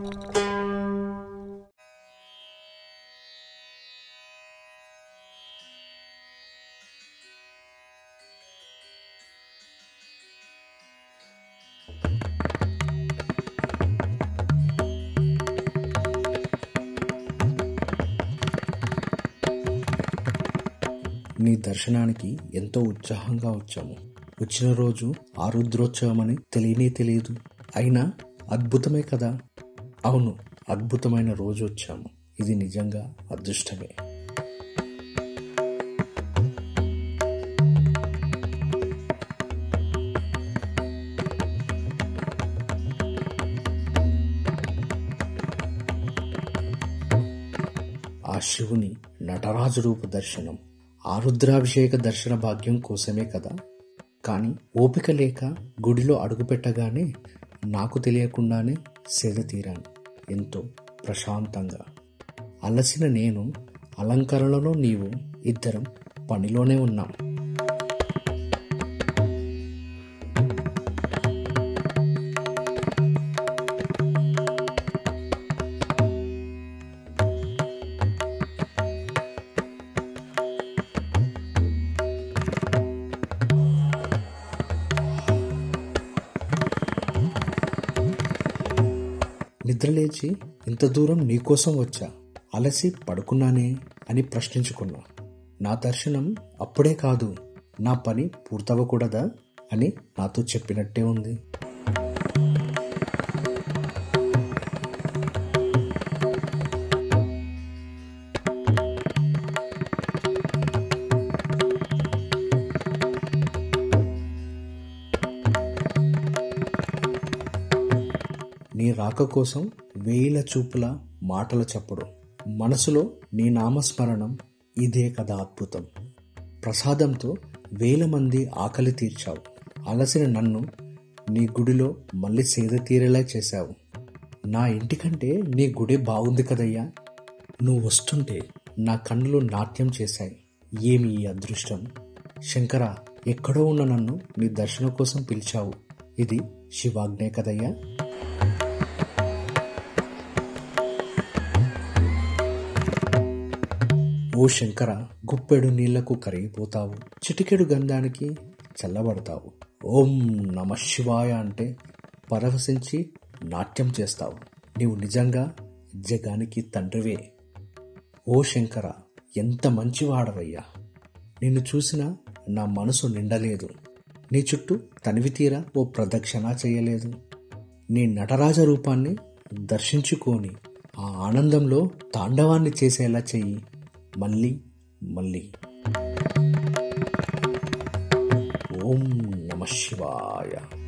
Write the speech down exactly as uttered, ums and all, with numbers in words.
నీ దర్శనానికి ఎంతో ఉత్సాహంగా వచ్చాము. వచ్చిన రోజు ఆరుద్రోత్సవమని తెలియనే తెలియదు. అయినా అద్భుతమే కదా. అవును, అద్భుతమైన రోజు వచ్చాము. ఇది నిజంగా అదృష్టమే. ఆ శివుని నటరాజు రూప దర్శనం ఆరుద్రాభిషేక దర్శన భాగ్యం కోసమే కదా. కానీ ఓపిక లేక గుడిలో అడుగుపెట్టగానే నాకు తెలియకుండానే సేద తీరాను ఎంతో ప్రశాంతంగా. అలసిన నేను, అలంకరణలో నీవు, ఇద్దరం పనిలోనే ఉన్నాం. నిద్రలేచి ఇంత దూరం నీకోసం వచ్చా, అలసి పడుకున్నానే అని ప్రశ్నించుకున్నా. నా దర్శనం అప్పుడే కాదు, నా పని పూర్తవ్వకూడదా అని నాతో చెప్పినట్టే ఉంది. నీ రాక కోసం వేల చూపుల మాటల చప్పుడు, మనసులో నీ నామస్మరణం, ఇదే కదా అద్భుతం. ప్రసాదంతో వేల మంది ఆకలి తీర్చావు. అలసిన నన్ను నీ గుడిలో మళ్ళీ సేద తీరేలా చేశావు. నా ఇంటికంటే నీ గుడి బాగుంది కదయ్యా. నువ్వు వస్తుంటే నా కన్నులు నాట్యం చేశాయి. ఏమి ఈ అదృష్టం. శంకర, ఎక్కడో ఉన్న నన్ను నీ దర్శనం కోసం పిలిచావు. ఇది శివాజ్ఞే కదయ్యా. ఓ శంకర, గుప్పెడు నీళ్లకు కరిగిపోతావు, చిటికెడు గంధానికి చల్లబడతావు. ఓం నమ శివాయ అంటే పరవశించి నాట్యం చేస్తావు. నీవు నిజంగా జగానికి తండ్రివే. ఓ శంకర, ఎంత మంచివాడవయ్యా. నిన్ను చూసినా నా మనసు నిండలేదు. నీ చుట్టూ తనివి తీరా ఓ ప్రదక్షిణ చేయలేదు. నీ నటరాజ రూపాన్ని దర్శించుకొని ఆ ఆనందంలో తాండవాన్ని చేసేలా చెయ్యి. మళ్ళీ మళ్ళీ. ఓం నమ శివాయ.